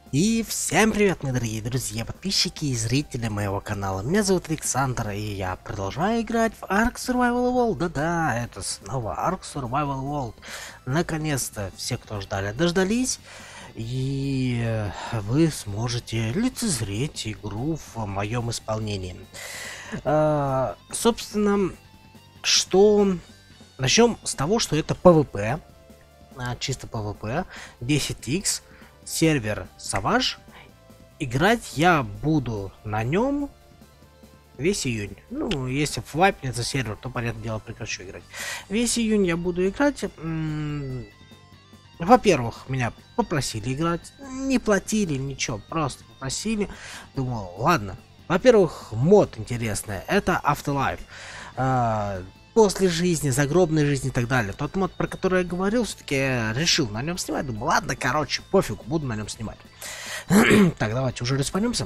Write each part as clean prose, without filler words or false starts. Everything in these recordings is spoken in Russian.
И всем привет, мои дорогие друзья, подписчики и зрители моего канала. Меня зовут Александр, и я продолжаю играть в Ark Survival World. Да-да, это снова Ark Survival World. Наконец-то все, кто ждали, дождались. И вы сможете лицезреть игру в моем исполнении. Собственно, что... Начнем с того, что это PvP. Чисто PvP. 10x. Сервер Savage. Играть я буду на нем весь июнь. Ну, если вайпнется сервер, то, понятное дело, прекращу играть. Весь июнь я буду играть. Во-первых, меня попросили играть. Не платили, ничего, просто попросили. Думал, ладно. Во-первых, мод интересный. Это Afterlife. После жизни, загробной жизни и так далее. Тот мод, про который я говорил, все-таки я решил на нем снимать. Думаю, ладно, короче, пофигу, буду на нем снимать. Так, давайте уже респанемся.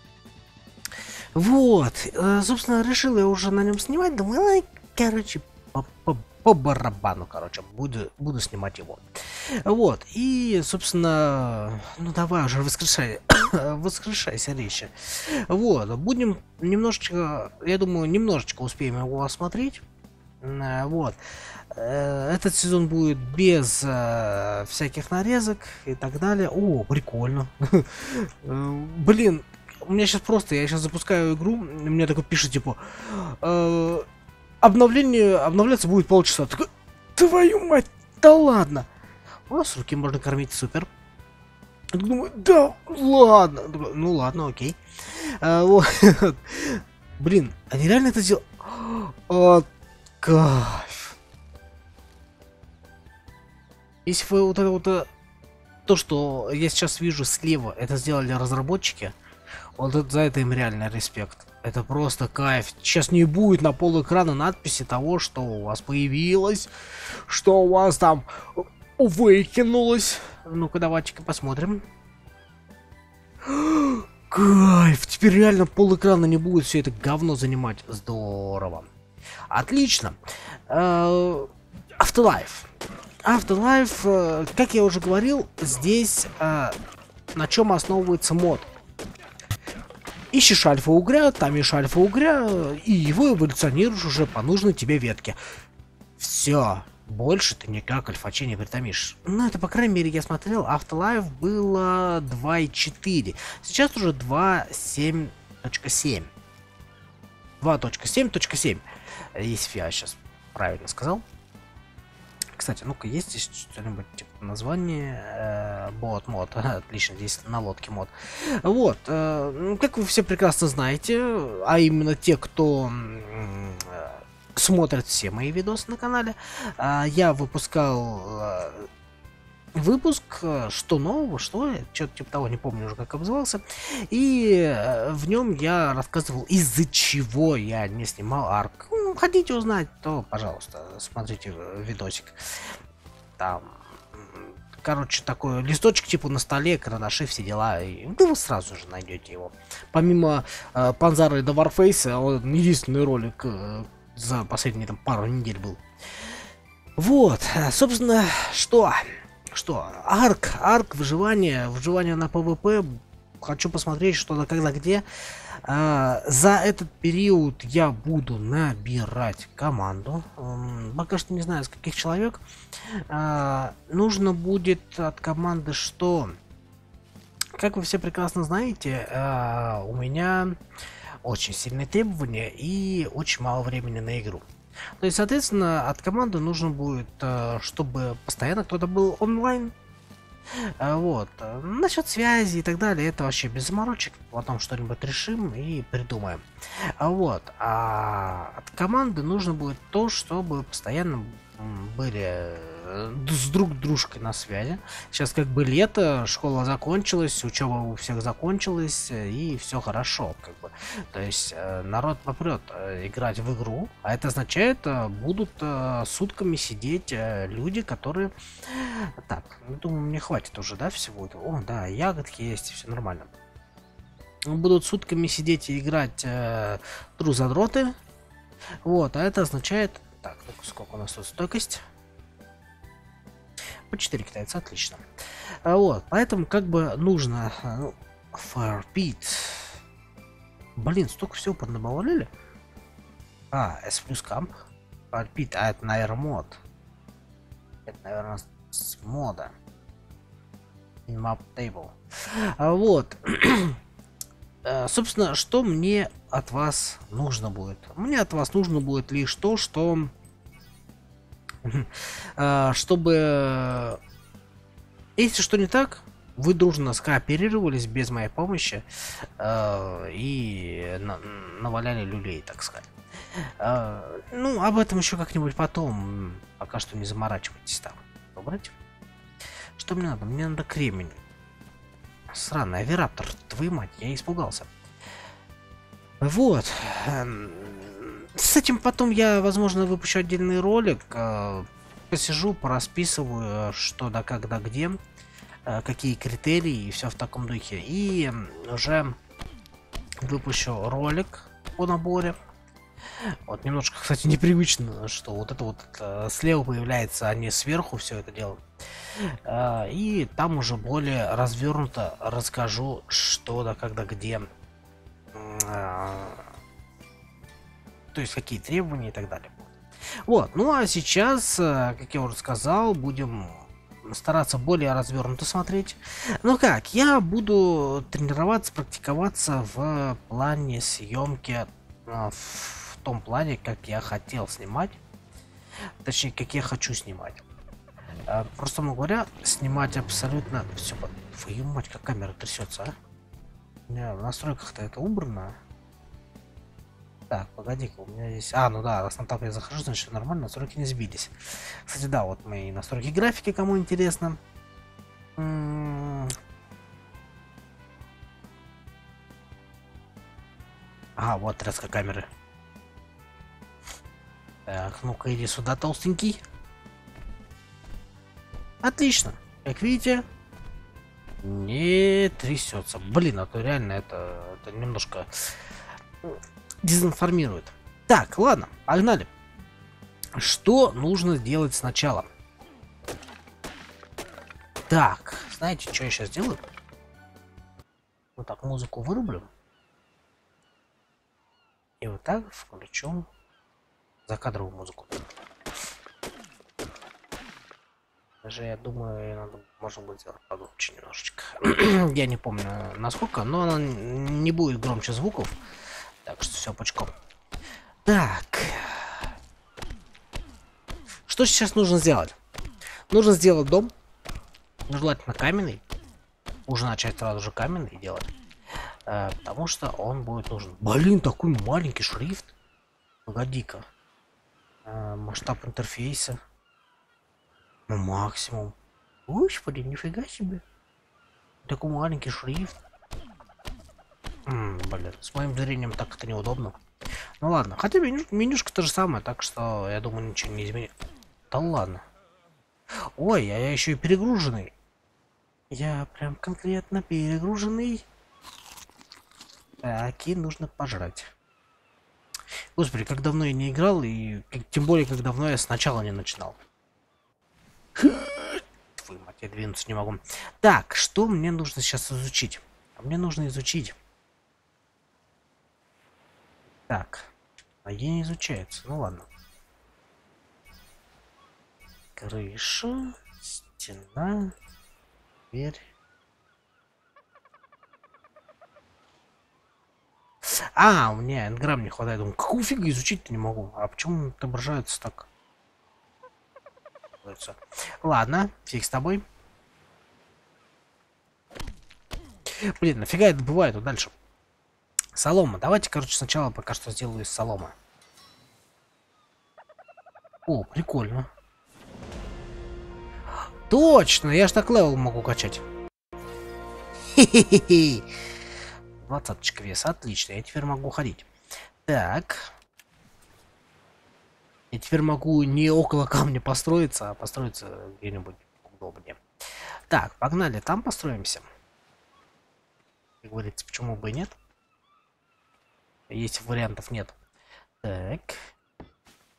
Вот, собственно, решил я уже на нем снимать. Думаю, короче, по барабану, короче, буду снимать его. Вот, и, собственно, ну давай уже воскрешайся, речи. Вот, будем немножечко, я думаю, немножечко успеем его осмотреть. Вот. Этот сезон будет без всяких нарезок и так далее. О, прикольно. Блин, у меня сейчас просто, я сейчас запускаю игру, мне такой пишет, типа, обновляться будет полчаса. Такой, твою мать, да ладно. О, с руки можно кормить, супер. Я думаю, да ладно. Ну ладно, окей. Вот. Блин, они реально это сделали. Кайф. Если вы вот это вот то, что я сейчас вижу слева, это сделали разработчики, вот это, за это им реально респект. Это просто кайф. Сейчас не будет на пол экрана надписи того, что у вас появилось, что у вас там выкинулось. Ну-ка, давайте-ка посмотрим. Кайф. Теперь реально пол экрана не будет все это говно занимать. Здорово. Отлично. Afterlife. Afterlife, как я уже говорил, здесь на чем основывается мод. Ищешь альфа-угря, там ищешь альфа-угря, и его эволюционируешь уже по нужной тебе ветке. Все. Больше ты никак альфачей не притомишь. Ну, это, по крайней мере, я смотрел, Afterlife было 2.4. Сейчас уже 2.7.7. 2.7.7. Если я сейчас правильно сказал. Кстати, ну-ка, есть здесь что-нибудь типа название? Бот мод. Отлично, здесь на лодке мод. Вот, как вы все прекрасно знаете, а именно те, кто смотрят все мои видосы на канале, я выпускал выпуск, что нового, что что-то типа того, не помню уже как обзывался, и в нем я рассказывал, из-за чего я не снимал Арк. Хотите узнать, то пожалуйста, смотрите видосик. Там, короче, такой листочек типа на столе, карандаши, все дела, и да вы сразу же найдете его. Помимо Панзара и Доварфейса, он единственный ролик за последние там пару недель был. Вот, собственно, что Арк, выживание на PvP. Хочу посмотреть, что да, когда, где. За этот период я буду набирать команду. Пока что не знаю, с каких человек. Нужно будет от команды что? Как вы все прекрасно знаете, у меня очень сильные требования и очень мало времени на игру. То есть, соответственно, от команды нужно будет, чтобы постоянно кто-то был онлайн. Вот. Насчет связи и так далее, это вообще без заморочек. Потом что-нибудь решим и придумаем. Вот. А от команды нужно будет то, чтобы постоянно были с друг дружкой на связи. Сейчас как бы лето, школа закончилась, учеба у всех закончилась, и все хорошо, как бы. То есть народ попрет играть в игру, а это означает, будут сутками сидеть люди, которые... Так, думаю, мне хватит уже, да, всего этого? О, да, ягодки есть, все нормально. Будут сутками сидеть и играть тру-задроты. Вот, а это означает... Так, ну сколько у нас тут стойкость? По 4 китайца, отлично. Вот, поэтому как бы нужно... ну, Fire Pit. Блин, столько всего поднабавляли. S плюс камп. Fire Pit, а это, наверное, мод. Это, наверное, с мода. Map Table. Вот. Собственно, что мне от вас нужно будет? Мне от вас нужно будет лишь то, что... чтобы... Если что не так, вы дружно скооперировались без моей помощи и наваляли люлей, так сказать. Ну, об этом еще как-нибудь потом. Пока что не заморачивайтесь там. Убрать? Что мне надо? Мне надо кремень. Сраный авираптор, твою мать, я испугался. Вот. С этим потом я, возможно, выпущу отдельный ролик. Посижу, порасписываю, что да как да где, какие критерии и все в таком духе. И уже выпущу ролик по наборе. Вот немножко, кстати, непривычно, что вот это вот слева появляется, а не сверху все это дело. И там уже более развернуто расскажу, что да когда где. То есть какие требования и так далее. Вот, ну а сейчас, как я уже сказал, будем стараться более развернуто смотреть. Ну как, я буду тренироваться, практиковаться в плане съемки, в том плане, как я хотел снимать. Точнее, как я хочу снимать. Просто говоря, снимать абсолютно все. Твою мать, как камера трясется, а? У меня в настройках-то это убрано. Так, погоди-ка, у меня здесь... ну да, раз на тап я захожу, значит все нормально, настройки не сбились. Кстати, да, вот мои настройки графики, кому интересно. Вот тряска камеры. Так, ну-ка иди сюда, толстенький. Отлично. Как видите, не трясется. Блин, а то реально это немножко дезинформирует. Так, ладно, погнали. Что нужно сделать сначала? Так, знаете, что я сейчас делаю? Вот так музыку вырублю. И вот так включу закадровую музыку. Даже, я думаю, надо, можно будет сделать погромче немножечко. Я не помню насколько, но она не будет громче звуков. Так что все пучком. Так. Что сейчас нужно сделать? Нужно сделать дом. Желательно каменный. Уже начать сразу же каменный делать. Потому что он будет нужен. Блин, такой маленький шрифт. Погоди-ка. Масштаб интерфейса. Ну, максимум. Господи, нифига себе. Такой маленький шрифт. Блин, с моим зрением так это неудобно. Ну ладно, хотя менюшка то же самое, так что я думаю ничего не изменит. Да ладно. Ой, я еще и перегруженный. Я прям конкретно перегруженный. Так, и нужно пожрать. Господи, как давно я не играл, и тем более, как давно я сначала не начинал. Твою мать, я двинуться не могу. Так, что мне нужно сейчас изучить? Мне нужно изучить. Так, а где не изучается? Ну ладно. Крыша, стена, дверь. У меня энграмм не хватает. Думаю, какого фига изучить-то не могу? А почему отображается так? Ладно, фиг с тобой. Блин, нафига это бывает вот дальше? Солома. Давайте, короче, сначала пока что сделаю из соломы. О, прикольно. Точно, я ж так левел могу качать. Хе-хе-хе. 20 веса, отлично. Я теперь могу ходить. Так. Я теперь могу не около камня построиться, а построиться где-нибудь удобнее. Так, погнали, там построимся. Как говорится, почему бы и нет? Есть вариантов нет. Так.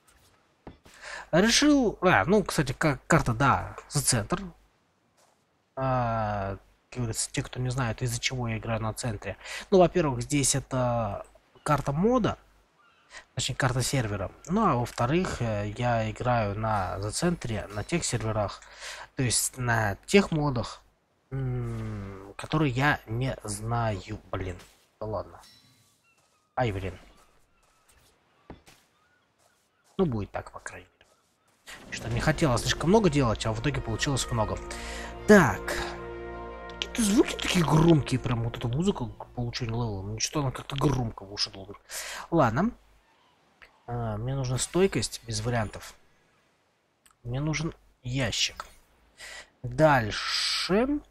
Решил... ну, кстати, карта, да, за центр. Как говорится, те, кто не знает, из-за чего я играю на центре. Ну, во-первых, здесь это карта мода, точнее, карта сервера. Ну, а во-вторых, я играю на за центре, на тех серверах, то есть на тех модах, которые я не знаю, блин. Да ладно. Ай, блин. Ну, будет так, по крайней мере. Что не хотела слишком много делать, а в итоге получилось много. Так. Какие-то звуки такие громкие, прям вот эта музыка к получению левела. Ну, что она как-то громко в уши долбит. Ладно. Мне нужна стойкость, без вариантов. Мне нужен ящик. Дальше.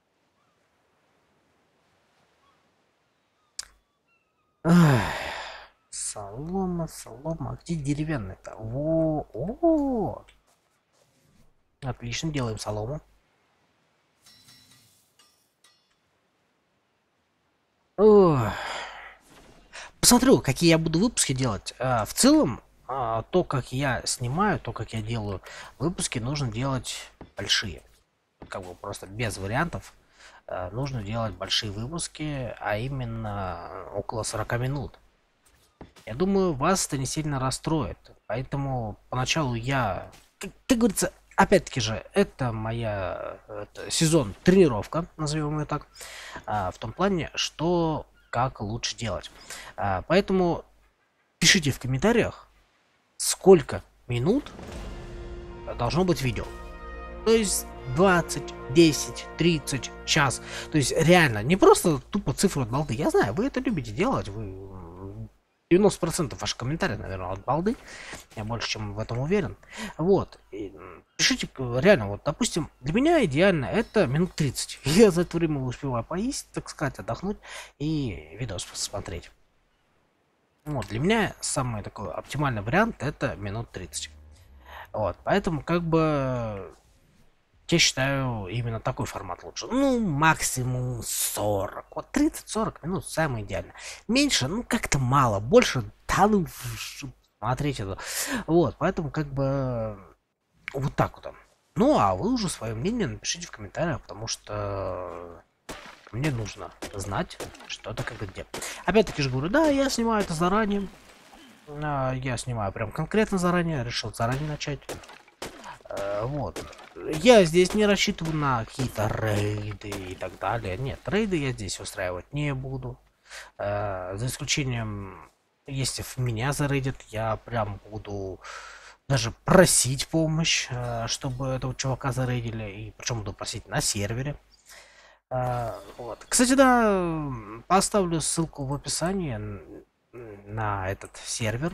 Ах, солома, солома. Где деревянная-то? О. Отлично, делаем солому. Ох. Посмотрю, какие я буду выпуски делать. В целом, то, как я снимаю, то, как я делаю выпуски, нужно делать большие. Как бы просто без вариантов. Нужно делать большие выпуски, а именно около 40 минут. Я думаю, вас это не сильно расстроит. Поэтому поначалу я, как говорится, опять-таки же, это моя сезон тренировка, назовем ее так, в том плане, что как лучше делать. Поэтому пишите в комментариях, сколько минут должно быть видео. То есть 20, 10, 30, час. То есть реально, не просто тупо цифру от балды. Я знаю, вы это любите делать. Вы 90% ваших комментариев, наверное, от балды. Я больше чем в этом уверен. Вот. И пишите, реально, вот, допустим, для меня идеально это минут 30. Я за это время успеваю поесть, так сказать, отдохнуть и видос посмотреть. Вот, для меня самый такой оптимальный вариант это минут 30. Вот, поэтому как бы я считаю именно такой формат лучше. Ну, максимум 40. Вот 30-40 минут самое идеально. Меньше, ну, как-то мало. Больше, да, ну, смотреть это. Вот, поэтому как бы вот так вот. Ну, а вы уже свое мнение напишите в комментариях, потому что мне нужно знать, что это как и где. Опять-таки же говорю, да, я снимаю это заранее. Я снимаю прям конкретно заранее, решил заранее начать. Вот. Я здесь не рассчитываю на какие-то рейды и так далее. Нет, рейды я здесь устраивать не буду. За исключением, если в меня зарейдят, я прям буду даже просить помощь, чтобы этого чувака зарейдили. И причем буду просить на сервере. Вот. Кстати, да, поставлю ссылку в описании на этот сервер.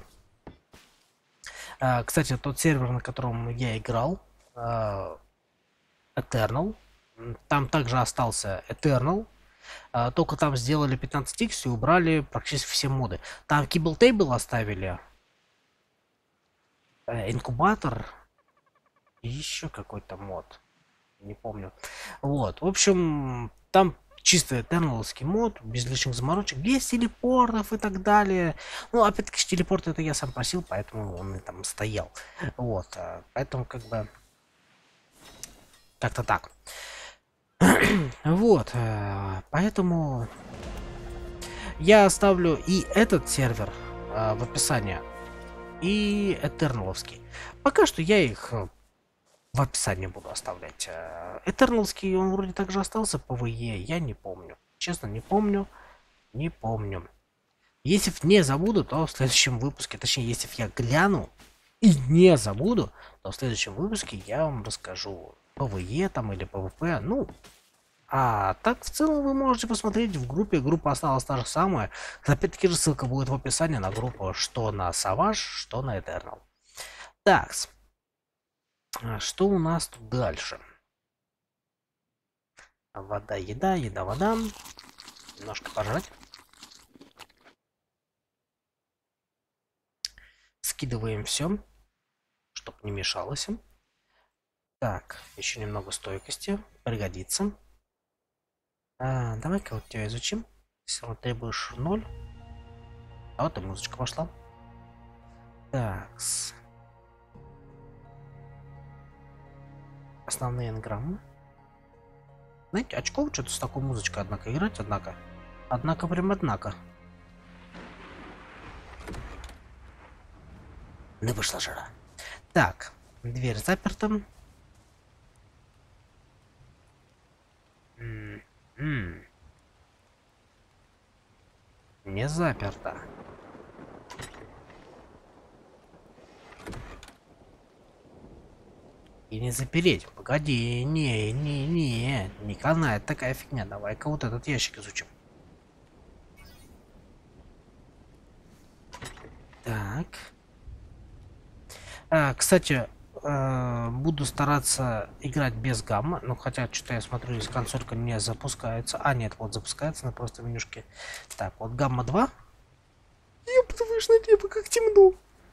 Кстати, тот сервер, на котором я играл, Eternal, там также остался Eternal, только там сделали 15x и убрали практически все моды. Там Kibble Table оставили, инкубатор и еще какой-то мод, не помню. Вот, в общем, там чисто Eternalский мод, без лишних заморочек, без телепортов и так далее. Ну, опять-таки, телепорт это я сам просил, поэтому он и там стоял. Вот, поэтому как бы как-то так. Вот, поэтому я оставлю и этот сервер в описании, и Этерналовский. Пока что я их в описании буду оставлять. Этерналский, он вроде также остался по ВЕ, я не помню. Честно, не помню. Не помню. Если не забуду, то в следующем выпуске, точнее, если я гляну и не забуду, то в следующем выпуске я вам расскажу ПВЕ там или ПВП. Ну, а так в целом вы можете посмотреть в группе. Группа осталась та же самая. Опять-таки же ссылка будет в описании на группу, что на Savage, что на Eternal. Так, что у нас тут дальше? Вода, еда, еда, вода. Немножко пожрать. Скидываем все, чтобы не мешалось. Так, еще немного стойкости. Пригодится. Давай-ка вот тебя изучим. Если вот требуешь 0. А вот и музычка пошла. Так. Основные энграммы. Знаете, очков что-то с такой музычкой, однако, играть, однако. Однако, прям однако. Не вышла жара. Так, дверь заперта. Не заперта. И не запереть. Погоди, не канает такая фигня. Давай-ка вот этот ящик изучим. Так. Кстати, буду стараться играть без гамма. Ну, хотя, что-то я смотрю, здесь консолька не запускается. А, нет, вот запускается на просто менюшке. Так, вот гамма 2. Ёпта, выш на небо, как темно.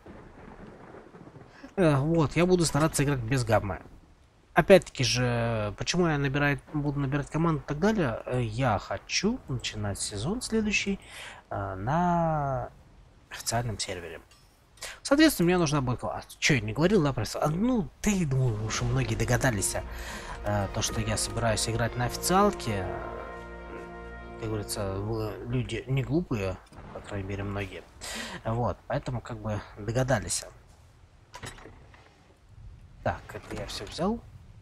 Вот, я буду стараться играть без гаммы. Опять-таки же, почему я буду набирать команду и так далее? Я хочу начинать сезон следующий на официальном сервере. Соответственно, мне нужна будет... Че, я не говорил, да, просто? Ну, ты, думаю, уж многие догадались. То, что я собираюсь играть на официалке. Как говорится, люди не глупые, по крайней мере, многие. Вот, поэтому как бы догадались. Так, это я все взял.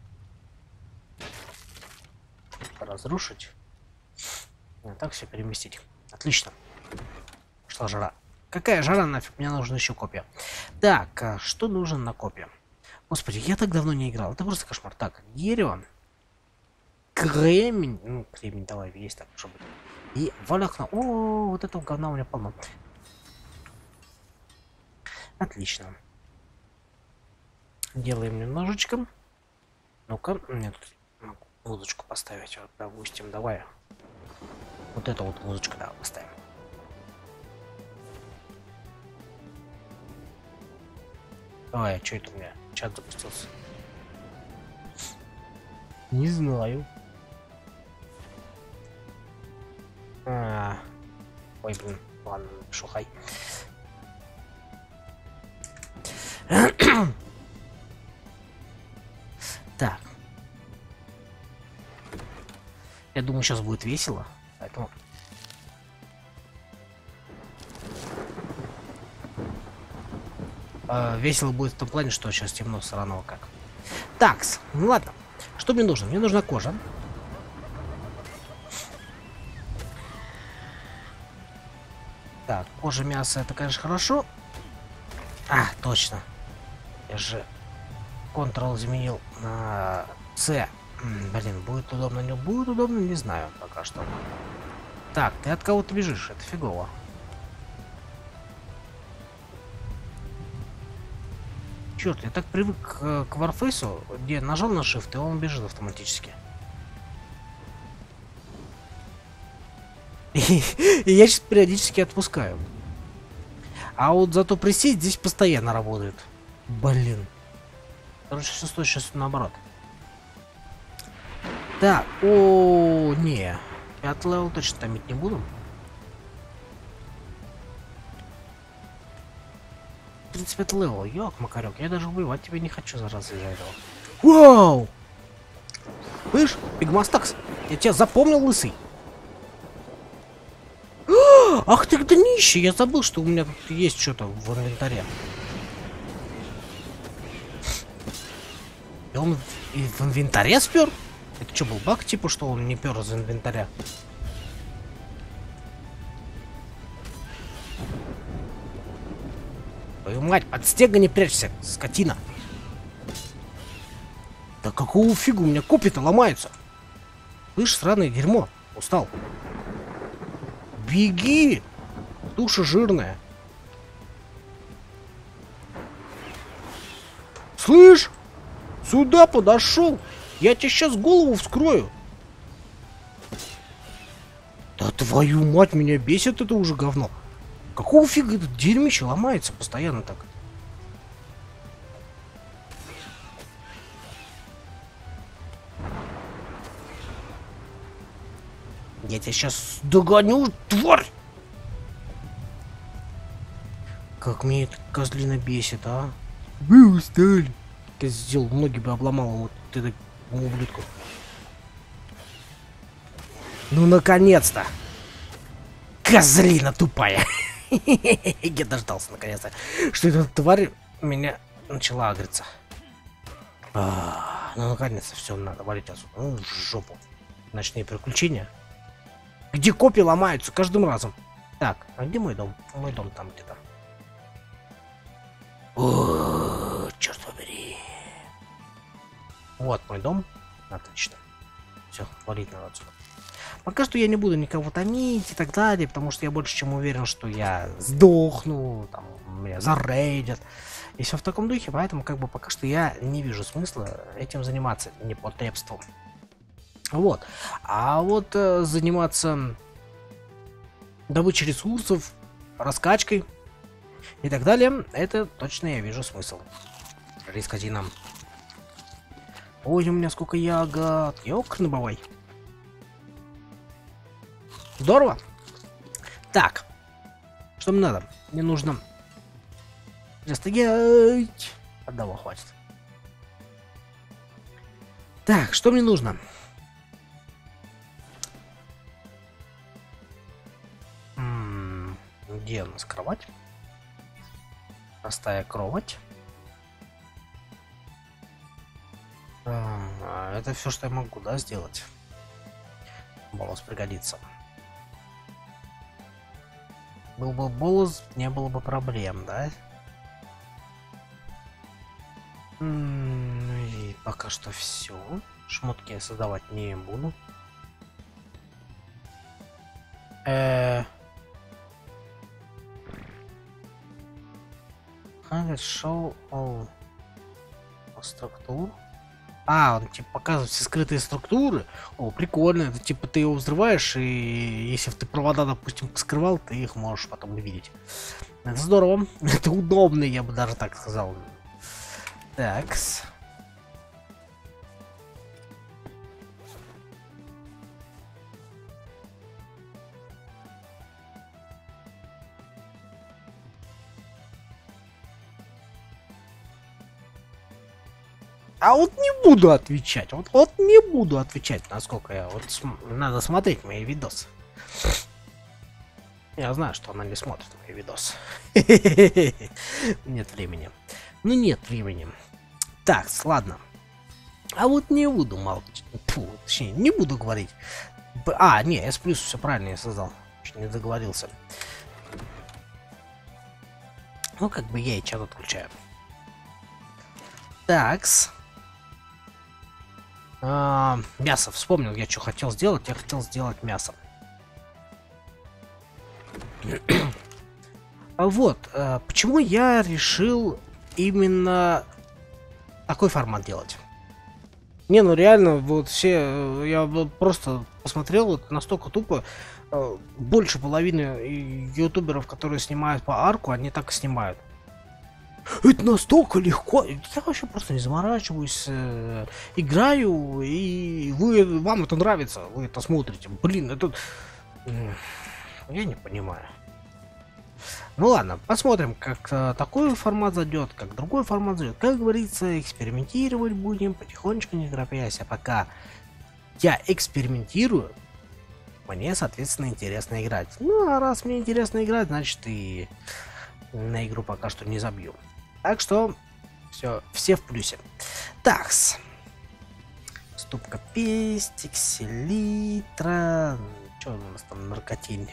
Разрушить. А так все переместить. Отлично. Шла жара. Какая жара нафиг? Мне нужно еще копия. Так, что нужно на копию? Господи, я так давно не играл. Это просто кошмар. Так, дерево. Кремень. Ну, кремень давай, есть так, чтобы. И волокна. О, вот этого говна у меня полно. Отлично. Делаем немножечко. Ну-ка, нет, музычку поставить. Вот, допустим, давай. Вот эту вот музычку, да, поставим. Ой, а что это у меня? Чат запустился. Не знаю. Ой, блин, ладно, шухай. Так. Я думаю, сейчас будет весело, поэтому... Весело будет в том плане, что сейчас темно все равно как. Такс, ну ладно. Что мне нужно? Мне нужна кожа. Так, кожа, мясо, это, конечно, хорошо. А, точно. Я же Ctrl заменил на C. Блин, будет удобно, не будет удобно, не знаю пока что. Так, ты от кого-то бежишь, это фигово. Черт, я так привык к Warface, где нажал на Shift, и он бежит автоматически. И я сейчас периодически отпускаю. А вот зато присесть здесь постоянно работает. Блин. Короче, сейчас наоборот. Так, не. 5 левел точно томить не буду. В принципе, это левел. Ёк, Макарёк, я даже убивать тебя не хочу, зараза, из-за этого. Вау! Слышь, Пигмастакс, я тебя запомнил, лысый. Ах ты, да нищий, я забыл, что у меня тут есть что-то в инвентаре. И он и в инвентаре спер? Это что, был баг, типа, что он не пер из инвентаря? Твою мать, под стега не прячься, скотина. Да какого фига, у меня копья-то ломаются. Слышь, сраное дерьмо, устал. Беги! Туша жирная. Слышь? Сюда подошел. Я тебе сейчас голову вскрою. Да твою мать, меня бесит это уже говно. Какого фига это дерьмище ломается постоянно так? Я тебя сейчас догоню, тварь! Как мне это козлина бесит, а? Вы устали. Я сделал, ноги бы обломал вот этому ублюдку. Ну, наконец-то! Козлина тупая! Я дождался, наконец-то, что эта тварь меня начала агриться. Ну, наконец-то, все, надо валить отсюда. Ну, в жопу. Ночные приключения. Где копии ломаются каждым разом. Так, а где мой дом? Мой дом там где-то. О, черт побери. Вот мой дом. Отлично. Все, валить надо отсюда. Пока что я не буду никого томить и так далее, потому что я больше чем уверен, что я сдохну, там, меня зарейдят. И все в таком духе, поэтому как бы пока что я не вижу смысла этим заниматься непотребством. Вот. А вот заниматься добычей ресурсов, раскачкой и так далее, это точно я вижу смысл. Рискотина. Ой, у меня сколько ягод. Ёкарный бабай. Здорово. Так. Что мне надо? Мне нужно... Стоять. Одного хватит. Так, что мне нужно? Где у нас кровать? Простая кровать. Это все, что я могу, да, сделать? Болос пригодится. Был бы болос, не было бы проблем, да? И пока что все. Шмотки я создавать не буду. Шоу структур. Он типа показывает все скрытые структуры. О, прикольно. Это типа ты его взрываешь, и если ты провода, допустим, скрывал, ты их можешь потом увидеть. Это здорово. Это удобно, я бы даже так сказал. Такс. А вот не буду отвечать. Вот не буду отвечать, насколько я... Вот надо смотреть мои видосы. Я знаю, что она не смотрит мои видосы. Нет времени. Ну нет времени. Так, ладно. А вот не буду молчать. Точнее, не буду говорить. Не, S+, все правильно я создал. Чуть не договорился. Ну, как бы я и чат отключаю. Такс. Мясо. Вспомнил, я что хотел сделать. Я хотел сделать мясо. Вот. Почему я решил именно такой формат делать? Не, ну реально, вот все... Я просто посмотрел, вот настолько тупо. Больше половины ютуберов, которые снимают по арку, они так и снимают. Это настолько легко. Я вообще просто не заморачиваюсь, играю, и вам это нравится, вы это смотрите. Блин, это... Я не понимаю. Ну ладно, посмотрим, как такой формат зайдет, как другой формат зайдет. Как говорится, экспериментировать будем потихонечку, не торопясь. А пока я экспериментирую, мне, соответственно, интересно играть. Ну, а раз мне интересно играть, значит и на игру пока что не забью. Так что все в плюсе. Такс. Ступка пестик, селитра. Что у нас там, наркотин?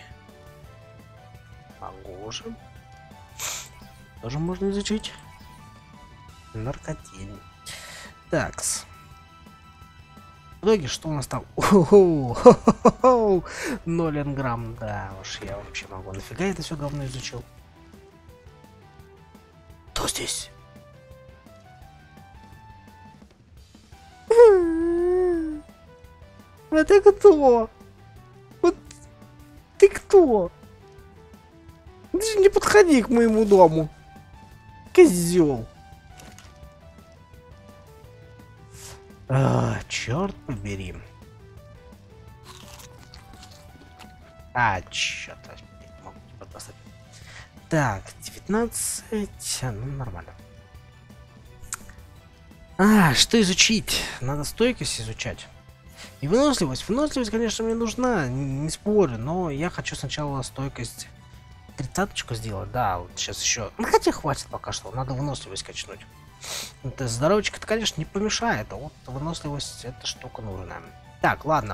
Погоже. Тоже можно изучить. Наркотин. Такс. В итоге, что у нас там? 0 энграмм. Да уж, я вообще могу. Нафига это все говно изучил? Кто здесь? А ты кто? Вот ты кто? Ты же не подходи к моему дому. Козел. Черт побери. Черт возьми, не могу тебя достать. Так, 19. Ну, нормально. Что изучить? Надо стойкость изучать. И выносливость. Выносливость, конечно, мне нужна, не спорю, но я хочу сначала стойкость 30-очку сделать. Да, вот сейчас еще. Ну, хотя хватит пока что, надо выносливость качнуть. Это здоровечко-то, конечно, не помешает, а вот выносливость, эта штука нужна. Так, ладно.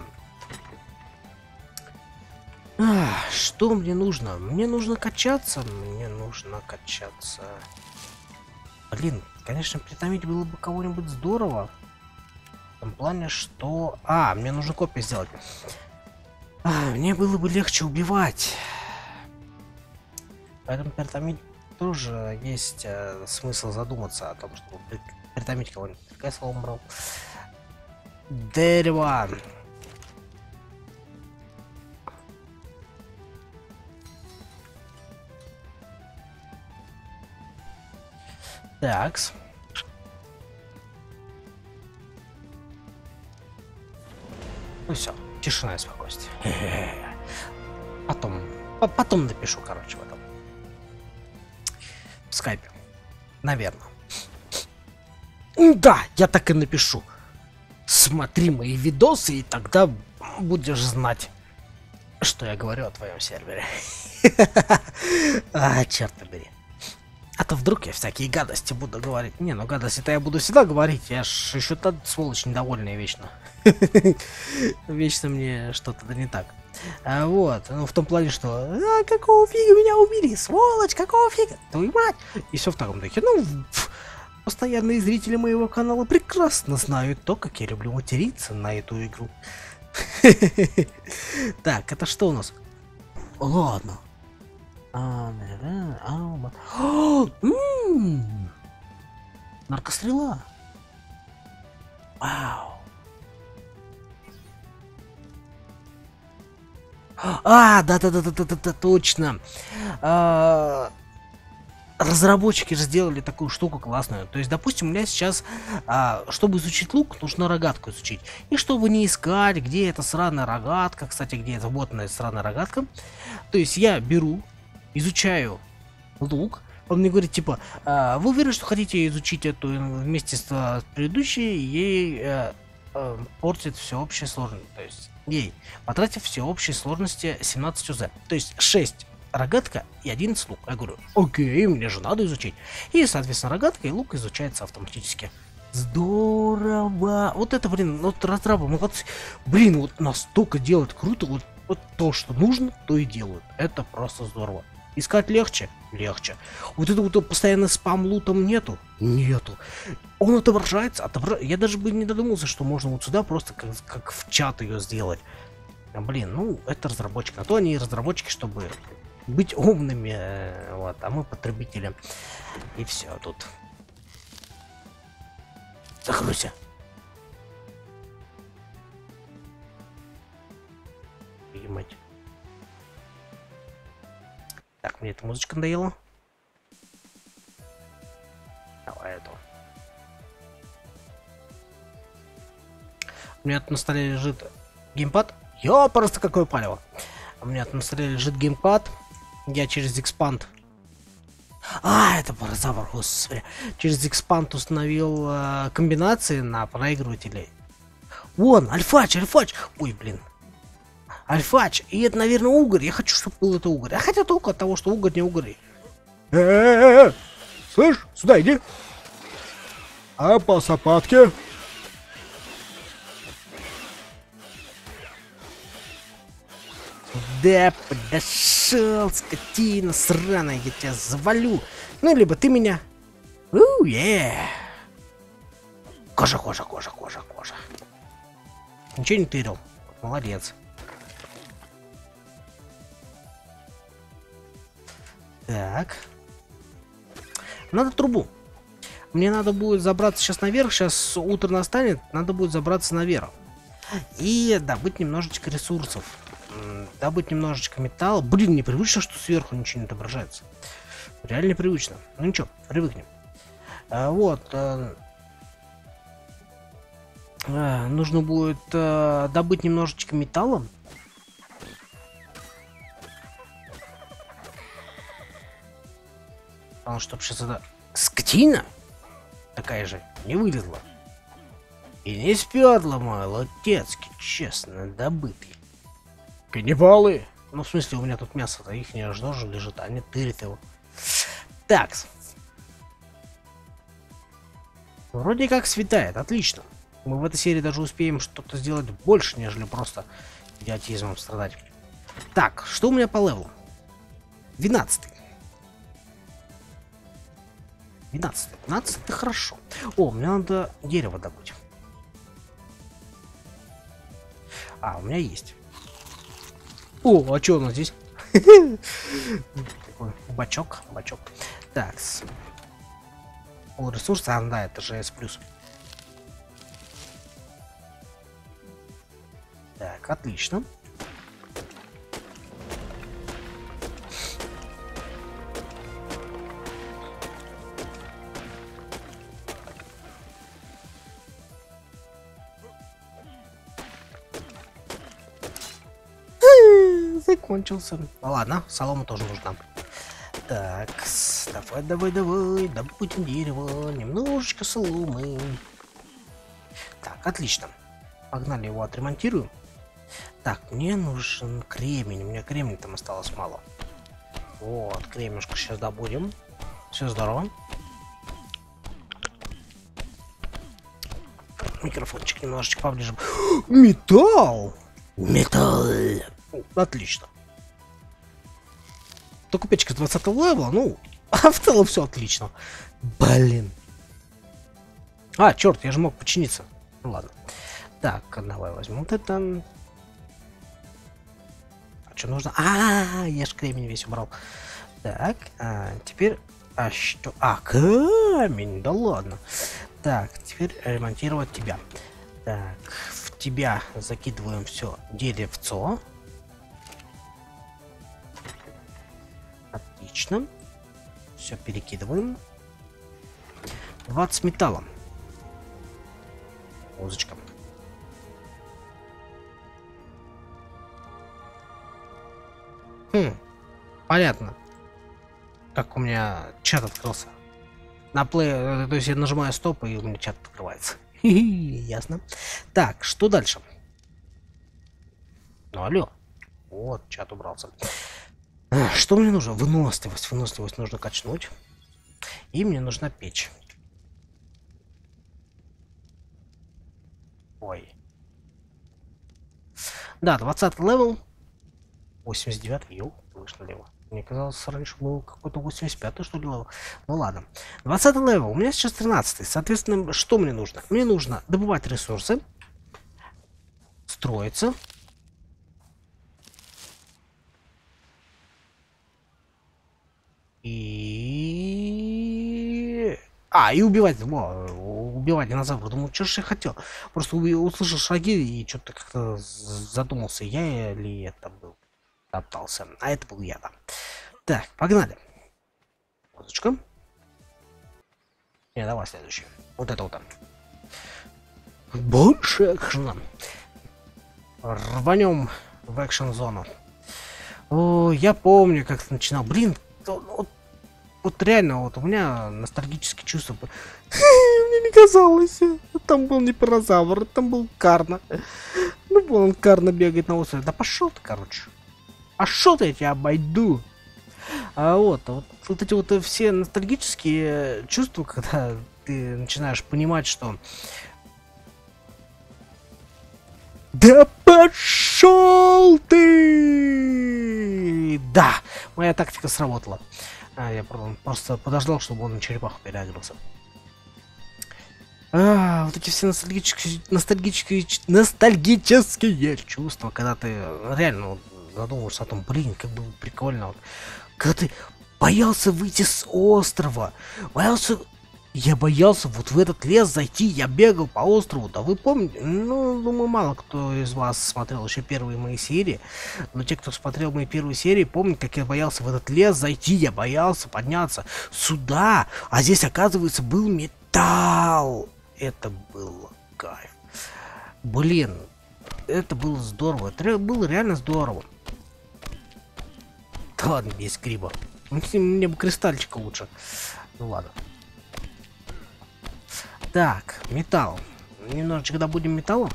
Что мне нужно? Мне нужно качаться. Мне нужно качаться. Блин, конечно, притомить было бы кого-нибудь здорово. В том плане, что... мне нужно копию сделать. Мне было бы легче убивать. Поэтому притомить тоже есть смысл задуматься о том, чтобы притомить кого-нибудь. Какое слово брал? Дерево. Такс. Ну все, тишина и спокойствие. Потом напишу, короче, в этом. В скайпе. Наверное. Да, я так и напишу. Смотри мои видосы, и тогда будешь знать, что я говорю о твоем сервере. Черт побери. А то вдруг я всякие гадости буду говорить. Не, ну гадости-то я буду всегда говорить. Я ж еще та сволочь недовольная вечно. Вечно мне что-то да не так. Вот, ну в том плане, что какого фига меня убили, сволочь, какого фига, твою мать. И все в таком духе. Ну, постоянные зрители моего канала прекрасно знают то, как я люблю материться на эту игру. Так, это что у нас? Ладно. Наркострела. Вау. Да, точно. Разработчики же сделали такую штуку классную. То есть, допустим, у меня сейчас, чтобы изучить лук, нужно рогатку изучить. И чтобы не искать, где эта сраная рогатка, кстати, где эта ботная сраная рогатка. То есть я беру, изучаю лук. Он мне говорит, типа, вы уверены, что хотите изучить эту вместе с предыдущей, ей портит всеобщая сложность. То есть ей потратив всеобщей сложности 17 УЗ. То есть 6 рогатка и 11 лук. Я говорю, окей, мне же надо изучить. И, соответственно, рогатка и лук изучается автоматически. Здорово. Вот это, блин, вот разрабы молодцы. Блин, вот настолько делают круто. Вот то, что нужно, то и делают. Это просто здорово. Искать легче? Легче. Вот это вот постоянно спам лутом нету? Нету. Он отображается, Я даже бы не додумался, что можно вот сюда просто как в чат ее сделать. Блин, ну это разработчики. На то они и разработчики, чтобы быть умными. Вот, а мы потребители. И все тут. Закройся. Мать. Так, мне эта музычка надоела. Давай эту. У меня тут на столе лежит геймпад. Ё, просто какое палево. У меня тут на столе лежит геймпад. Я через Expand. Это паразавр, господи. Через Expand установил комбинации на проигрывателе. Вон, альфач. Ой, блин. Альфач. И это, наверное, угорь. Я хочу, чтобы был это угорь. А хотя только от того, что угорь не угорь. Слышь, сюда иди. А по сапатке? Да, подошел, скотина сраная, я тебя завалю. Ну, либо ты меня. Кожа. Ничего не тырил. Молодец. Так. Надо трубу. Мне надо будет забраться сейчас наверх. Сейчас утро настанет. Надо будет забраться наверх. И добыть немножечко ресурсов. Добыть немножечко металла. Блин, непривычно, что сверху ничего не отображается. Реально непривычно. Ну ничего, привыкнем. Нужно будет добыть немножечко металла. Потому что сейчас это скотина такая же не вылезла. И не спёрло мой лотецкий, честно добытый. Каннибалы! Ну, в смысле, у меня тут мясо-то их не тоже лежит, а не тырит его. Так. Вроде как светает, отлично. Мы в этой серии даже успеем что-то сделать больше, нежели просто идиотизмом страдать. Так, что у меня по левелу? 12. 12 это хорошо. О, мне надо дерево добыть. А, у меня есть. О, а что у нас здесь? Бачок. Так. О, ресурсы, да, это же S+. Так, отлично. Закончился. Ну, ладно, солома тоже нужна. Так, давай, добудем дерево, немножечко соломы. Так, отлично. Погнали, его отремонтируем. Так, мне нужен кремень. У меня кремень там осталось мало. Вот, кремешку сейчас добудем. Все здорово. Микрофончик немножечко поближе. Металл! Металл! Отлично. Только печка с 20 левела, ну, а в целом все отлично. Блин. А, черт, я же мог починиться. Ну ладно. Так, давай возьму вот это. А что нужно? Я ж кремень весь убрал. Так, теперь... А что? А, камень, да ладно. Так, теперь ремонтировать тебя. Так, в тебя закидываем все деревцо. Отлично. Все перекидываем. 20 металла. Музычка. Понятно. Как у меня чат открылся. На плей, то есть я нажимаю стоп, и у меня чат открывается. Ясно. Так, что дальше? Ну, алло. Вот, чат убрался. Что мне нужно? Выносливость. Выносливость нужно качнуть. И мне нужна печь. Ой. Да, 20 левел. 89, йоу, выше налево. Мне казалось, раньше был какой-то 85, что ли, левел. Ну ладно. 20 левел. У меня сейчас 13. Соответственно, что мне нужно? Мне нужно добывать ресурсы. Строиться. И убивать. Убивать динозавра. Думаю, что же я хотел. Просто услышал шаги и что-то как-то задумался, я ли это был. Топтался. А это был я, да. Так, погнали. Музычка. Не, давай следующий. Вот это вот. Больше экшена. Рванем в экшн-зону. О, я помню, как ты начинал. Блин, вот реально, вот у меня ностальгические чувства. Мне не казалось. Там был не пирозавр, там был Карна. Ну, он Карна бегает на острове. Да пошел ты, короче. А что ты, я тебя обойду? А вот эти вот все ностальгические чувства, когда ты начинаешь понимать, что... Да пошел ты! Да, моя тактика сработала. Я просто подождал, чтобы он на черепаху переагрился. Вот эти все ностальгические чувства, когда ты реально задумываешься о том, блин, как было прикольно. Когда ты боялся выйти с острова, я боялся вот в этот лес зайти, я бегал по острову, да вы помните, ну, думаю, мало кто из вас смотрел еще первые мои серии, но те, кто смотрел мои первые серии, помнят, как я боялся в этот лес зайти, я боялся подняться сюда, а здесь, оказывается, был металл. Это было кайф. Блин, это было здорово, это было реально здорово. Да ладно, без криба. Мне бы кристальчика лучше. Ну ладно. Так, металл. немножечко добудем металла.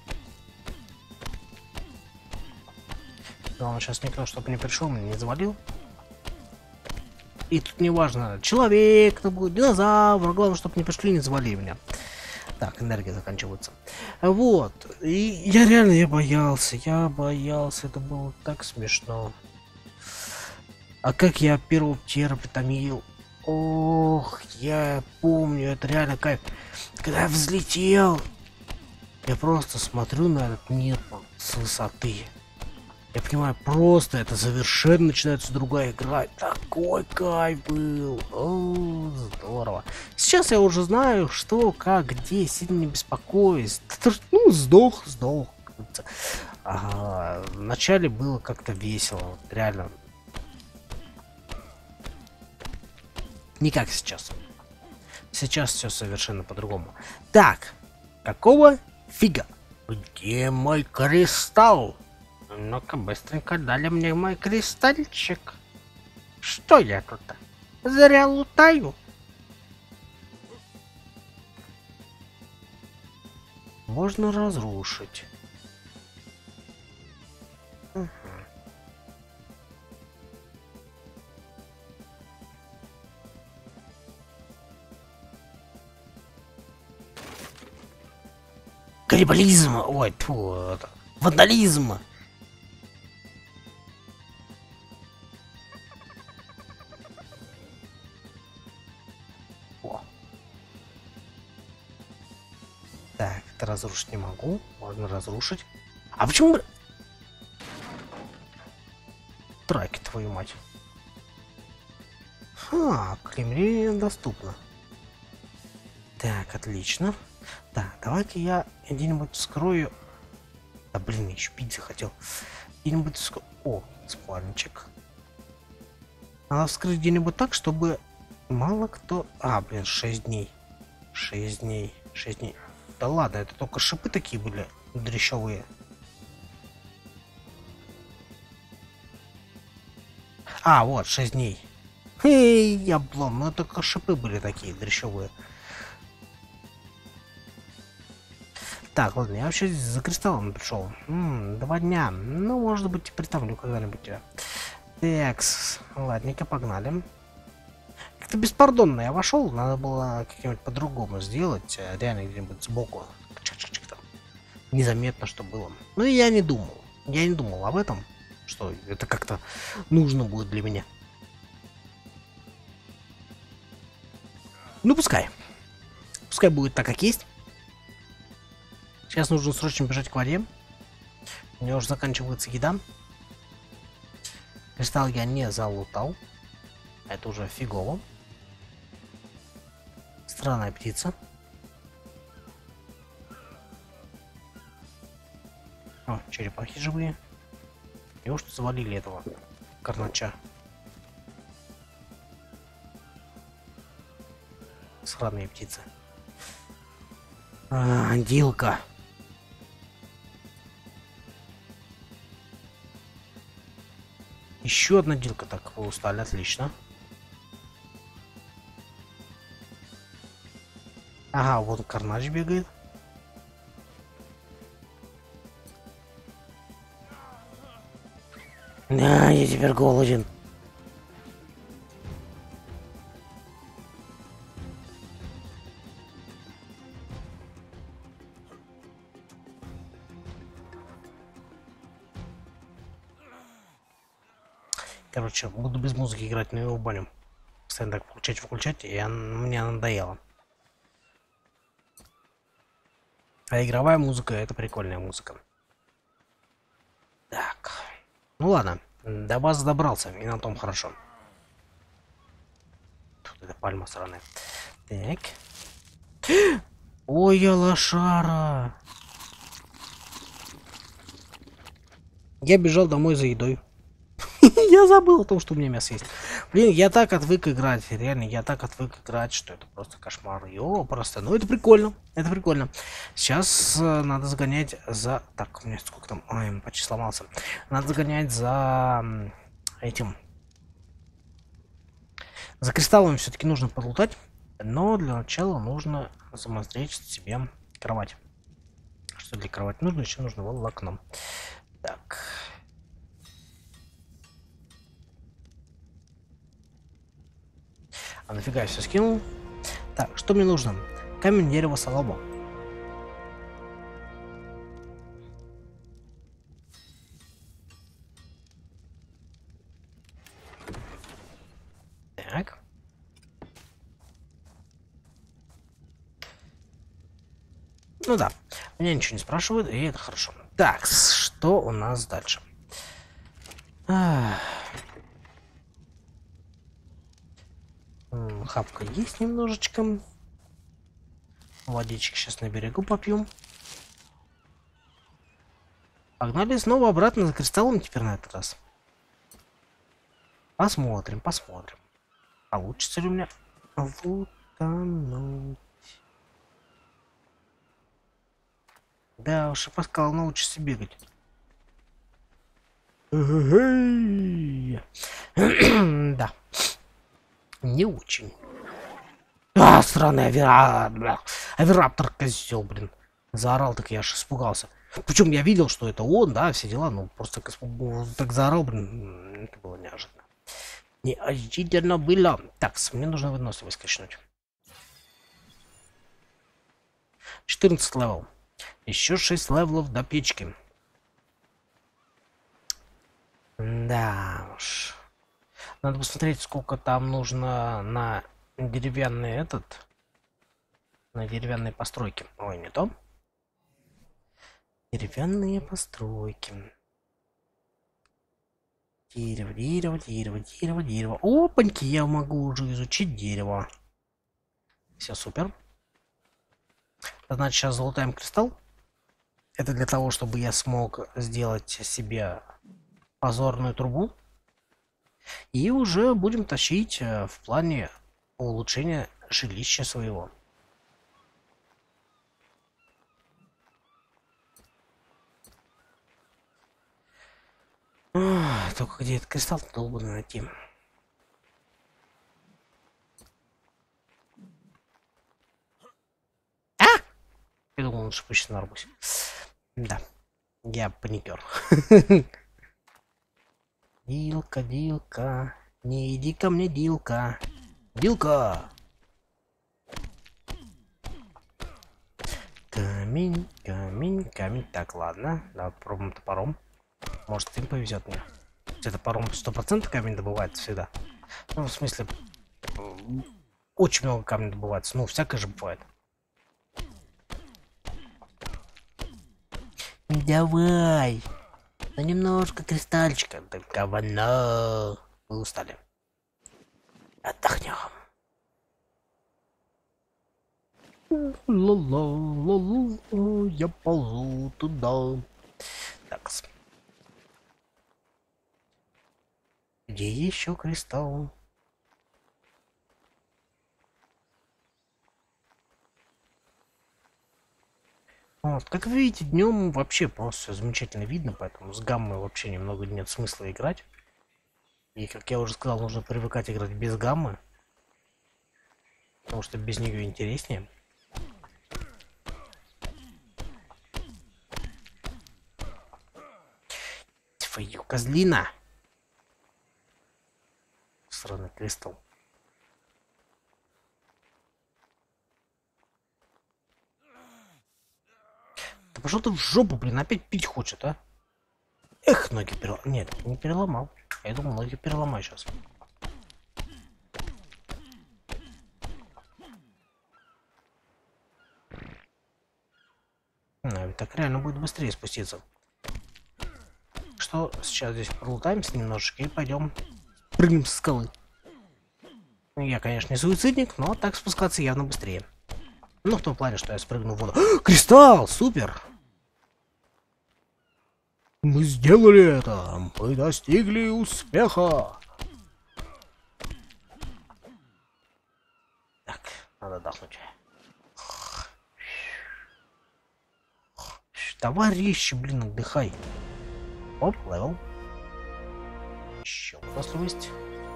Главное, сейчас никто, чтобы не пришел, меня не завалил. И тут не важно, человек, кто будет, динозавр, главное, чтобы не пришли, не завалили меня. Так, энергия заканчивается. Вот. И я боялся, это было так смешно. А как я первого птера притомил. Ох, я помню, это реально кайф. Когда я взлетел, я просто смотрю на этот мир с высоты. Я понимаю, просто это совершенно начинается другая игра. Такой кайф был. О, здорово. Сейчас я уже знаю, что, как, где, сильно не беспокоюсь. Ну, сдох. Ага, вначале было как-то весело, вот, реально. Не как сейчас. Сейчас все совершенно по-другому. Так, какого фига? Где мой кристалл? Ну-ка, быстренько дали мне мой кристальчик. Что я тут? Зря лутаю. Можно разрушить. Угу. Каннибализм! Ой, тьфу, вандализм! Так, это разрушить не могу. Можно разрушить. А почему... Траки, твою мать. Ха, Кремлин доступно. Так, отлично. Так, давайте я где-нибудь вскрою... Да блин, я еще пить захотел. Где-нибудь вскрою... О, спальничек. Надо вскрыть где-нибудь так, чтобы мало кто... А, блин, 6 дней. 6 дней. 6 дней. Да ладно, это только шипы такие были дрещевые. А, вот, 6 дней. Эй, я облом, ну только шипы были такие дрещевые. Так, ладно, я вообще за кристаллом пришел. 2 дня. Ну, может быть, притомлю когда-нибудь тебя. Такс, ладненько, погнали. Как-то беспардонно я вошел, надо было как-нибудь по-другому сделать, реально где-нибудь сбоку. Незаметно, что было. Ну и я не думал об этом, что это как-то нужно будет для меня. Ну пускай будет так, как есть. Сейчас нужно срочно бежать к воде. У меня уже заканчивается еда. Кристалл я не залутал. Это уже фигово. Странная птица. О, черепахи живые. Неужто завалили этого карнача? Сраные птицы. Дилка. Еще одна дилка. Так, вы устали, отлично. Ага, вот карнач бегает. Да, я теперь голоден. Короче, буду без музыки играть на его баню. Постоянно так включать, и мне надоело. А игровая музыка — это прикольная музыка. Так. Ну ладно, до базы добрался, и на том хорошо. Тут эта пальма сраная. Так. Ой, я лошара. Я бежал домой за едой. Я забыл о том, что у меня мясо есть. Блин, я так отвык играть. Реально, я так отвык играть, что это просто кошмар. Йо, просто. Ну, это прикольно. Это прикольно. Сейчас надо загонять за... Так, у меня сколько там... Ой, почти сломался. Надо загонять за... этим... За кристаллами все-таки нужно подлутать. Но для начала нужно замозречь себе кровать. Все для кровати нужно, еще нужно волокно. Так. А нафига я все скинул? Так, что мне нужно? Камень, дерево, солома. Так. Ну да, меня ничего не спрашивают, и это хорошо. Так, что у нас дальше? Хапка есть немножечко. Водички сейчас на берегу попьем. Погнали снова обратно за кристаллом теперь на этот раз. Посмотрим, посмотрим. Получится ли у меня утонуть? Да уж, и Паскал научится бегать. Да. Не очень. Сраный авираптор, козел, блин. Заорал, так я аж испугался. Причем я видел, что это он, да, все дела, но просто так заорал, блин. Это было неожиданно. Неожиданно было. Так, мне нужно выносливость качнуть. 14 левел. Еще 6 левелов до печки. Да уж. Надо посмотреть, сколько там нужно на деревянный на деревянные постройки. Ой, не то. Деревянные постройки. Дерево, дерево, дерево, дерево, дерево. Опаньки, я могу уже изучить дерево. Все, супер. Значит, сейчас залутаем кристалл. Это для того, чтобы я смог сделать себе позорную трубу. И уже будем тащить в плане улучшения жилища своего. Только где этот кристалл долбанный найти? Я думал, он шипучий на арбузе. Да, я паникер. Дилка, Дилка, не иди ко мне, Дилка. Дилка! Камень, камень, камень. Так, ладно, давай попробуем топором. Может, им повезет мне. Это топором 100% камень добывается всегда. Ну, в смысле, очень много камня добывается. Ну, всякое же бывает. Давай. Ну, немножко кристальчика. Да говно. Вы устали. Отдохнем. Ла-ла-ла-ла, я ползу туда. Так. Где еще кристалл? Вот, как вы видите, днем вообще просто все замечательно видно, поэтому с гаммой вообще немного нет смысла играть. И, как я уже сказал, нужно привыкать играть без гаммы, потому что без нее интереснее. Твою козлина! Сраный кристалл. Да пошел ты в жопу, блин, опять пить хочет, а? Эх, ноги переломал. Нет, не переломал. Я думал, ноги переломаю сейчас. Ведь так реально будет быстрее спуститься. Что сейчас здесь пролутаемся немножечко и пойдем прыгнем со скалы. Я, конечно, не суицидник, но так спускаться явно быстрее. Ну, в том плане, что я спрыгну в воду. Кристалл! Супер! Мы сделали это! Мы достигли успеха! Так, надо отдохнуть. Товарищи, блин, отдыхай. Оп, левел. Еще выносливость.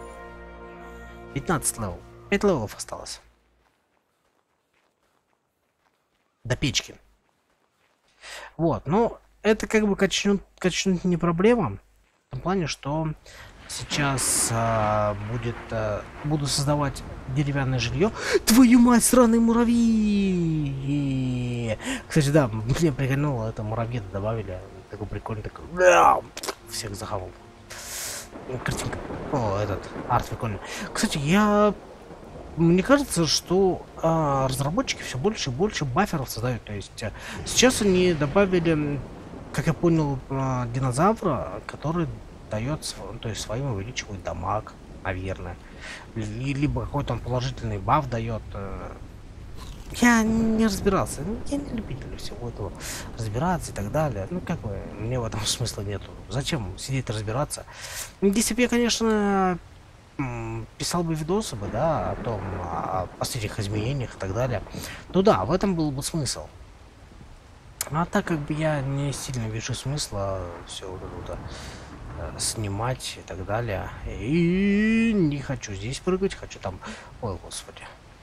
15 левел. 5 левелов осталось. До печки. Вот, но это как бы качнуть не проблема. В том плане, что сейчас буду создавать деревянное жилье. Твою мать, сраные муравьи! Кстати, да, мне прикольнуло, это муравьи добавили. Такой прикольный, такой... Всех захавал. Картинка. О, этот арт прикольный. Кстати, мне кажется, что разработчики все больше и больше баферов создают. То есть сейчас они добавили, как я понял, динозавра, который дает, то есть своим увеличивает дамаг, наверное. Либо какой-то он положительный баф дает. Я не разбирался. Я не любитель всего этого разбираться и так далее. Ну, как бы, мне в этом смысла нету. Зачем сидеть разбираться? Если бы я, конечно, писал бы видосы бы, да, о том, о последних изменениях и так далее, то да, в этом был бы смысл. А так как бы я не сильно вижу смысла все вот это снимать и так далее. И не хочу здесь прыгать, хочу там... Ой, господи.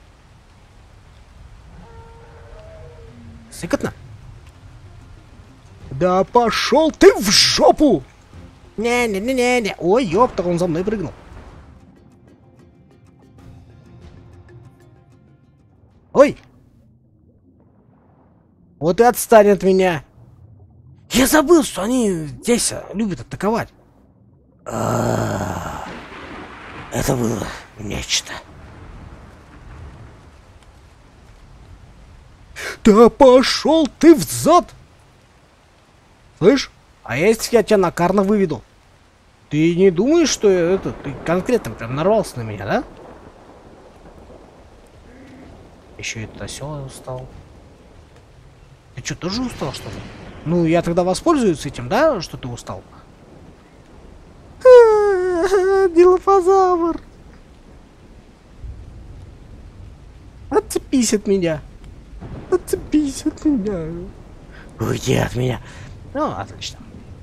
Сыкотно? Да пошел ты в жопу! Не-не-не-не-не. Ой, ёпта, он за мной прыгнул. Ой! Вот и отстань от меня. Я забыл, что они здесь любят атаковать. Это было нечто. Да пошел ты взад! Слышь, а если я тебя на карно выведу? Ты не думаешь, что ты конкретно прям нарвался на меня, да? Еще этот осел устал. Ты что, тоже устал, что ли? Ну, я тогда воспользуюсь этим, да, что ты устал? Дилофазавр! Отцепись от меня! Отцепись от меня! Уйди от меня! Ну, отлично.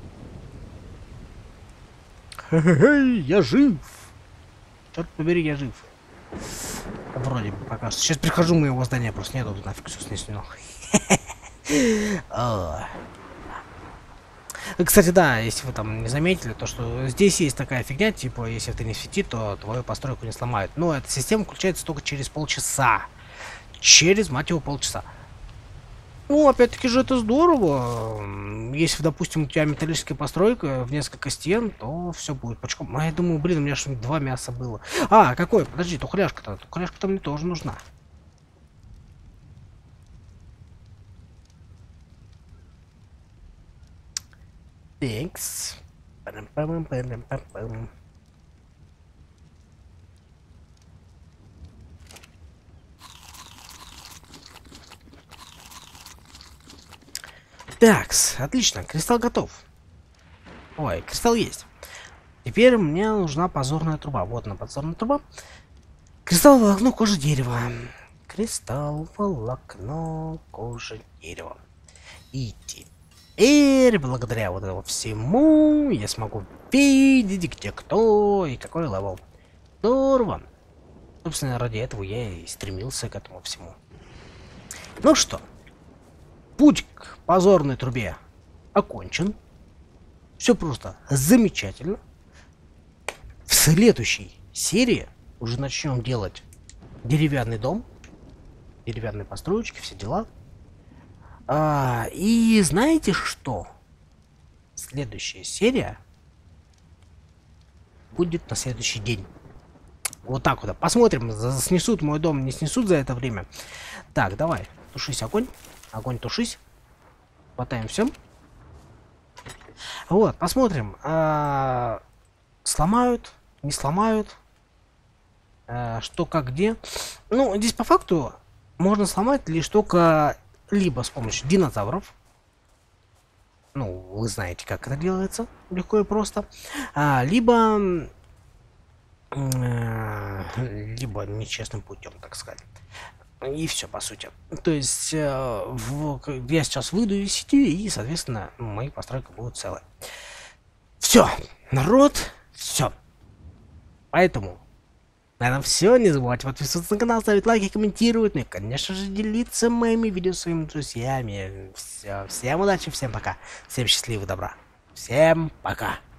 Хе-хе-хе, я жив! Черт побери, я жив. Вроде бы пока что. Сейчас прихожу, моего здания просто нету, нафиг все снесло. Кстати, да, если вы там не заметили, то что здесь есть такая фигня, типа, если ты не светит, то твою постройку не сломают. Но эта система включается только через полчаса. Через, мать его, полчаса. Ну, опять-таки же это здорово. Если, допустим, у тебя металлическая постройка в несколько стен, то все будет почком. А я думаю, блин, у меня что-нибудь 2 мяса было. А, какой? Подожди, тухляшка-то. Тухляшка-то мне тоже нужна. Текс. Такс, отлично, кристалл готов. Ой, кристалл есть. Теперь мне нужна позорная труба. Вот она, позорная труба. Кристалл, волокно, кожа, дерева. Кристалл, волокно, кожа, дерева. И теперь, благодаря вот этому всему, я смогу видеть, где кто и какой левел. Здорово. Собственно, ради этого я и стремился к этому всему. Ну что, путь к позорной трубе окончен. Все просто замечательно. В следующей серии уже начнем делать деревянный дом, деревянные построечки, все дела. И знаете что? Следующая серия будет на следующий день. Вот так вот. Посмотрим, снесут мой дом, не снесут за это время. Так, давай, тушись, огонь. Огонь, тушись. Хватаем все. Вот, посмотрим. Сломают, не сломают. Что, как, где. Ну, здесь по факту можно сломать лишь только либо с помощью динозавров. Ну, вы знаете, как это делается. Легко и просто. Либо нечестным путем, так сказать. И все, по сути. То есть, я сейчас выйду из сети, и, соответственно, мои постройки будут целые. Все, народ, все. Поэтому На этом все. Не забывайте подписываться на канал, ставить лайки, комментировать, ну и, конечно же, делиться моими видео с своими друзьями. Все, всем удачи, всем пока. Всем счастливого добра. Всем пока.